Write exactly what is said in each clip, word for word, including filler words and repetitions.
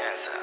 dancer.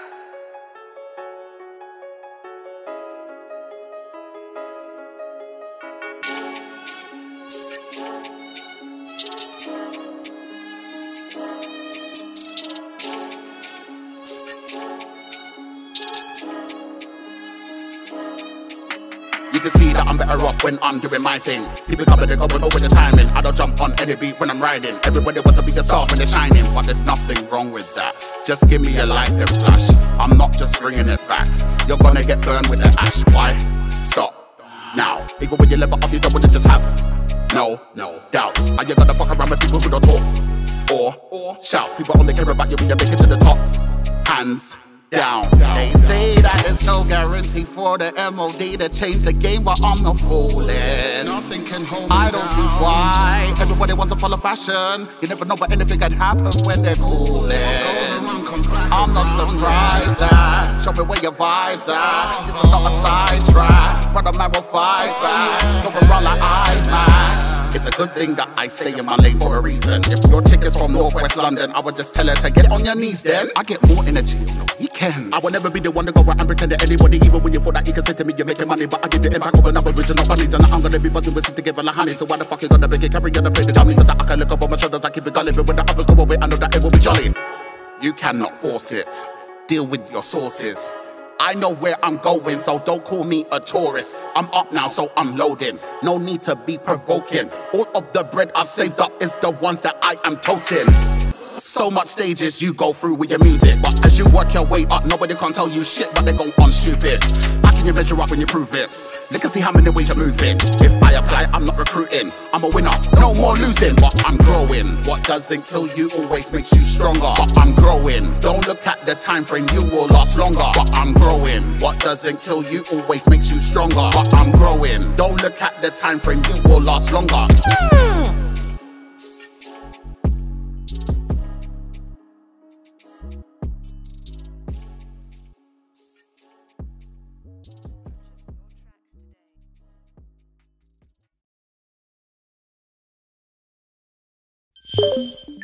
You can see that I'm better off when I'm doing my thing. People coming and going over the timing. I don't jump on any beat when I'm riding. Everybody wants to be a star when they're shining, but there's nothing wrong with that. Just give me a light and flash. I'm not just bringing it back. You're gonna get burned with the ash. Why? Stop now. Even when you level up, you don't wanna just have no, no doubts. Are you gonna fuck around with people who don't talk or or shout? People only care about you when you make it to the top. Hands down. They say that there's no guarantee for the M O D to change the game, but I'm not fooling. Nothing can hold me I don't down. See why everybody wants to follow fashion. You never know, but anything can happen when they're cooling. I'm not surprised that. Show me where your vibes are. This is not a sidetrack. Brother man will fight back. Go around like IMAX. It's a good thing that I stay in my lane for a reason. If your chick is from Northwest London, I would just tell her to get on your knees then. I get more energy on the weekends. I will never be the one to go out and pretend to anybody, even when you thought that you can say to me you're making money, but I get the impact of another original funnies. And I'm gonna be buzzing with it together like honey. So why the fuck you gonna make it carry on the play the dummy so that I can look up on my shoulders, I keep it gully. But when the others go away, I know that it will be jolly. You cannot force it. Deal with your sources. I know where I'm going, so don't call me a tourist. I'm up now, so I'm loading. No need to be provoking. All of the bread I've saved up is the ones that I am toasting. So much stages you go through with your music, but as you work your way up, nobody can tell you shit, but they go on stupid. How can you measure up when you prove it? Look and see how many ways you're moving. If I apply, I'm not recruiting. I'm a winner, no more losing, but I'm growing. What doesn't kill you always makes you stronger, but I'm growing. Don't look at the time frame, you will last longer, but I'm growing. What doesn't kill you always makes you stronger, but I'm growing. Don't look at the time frame, you will last longer. You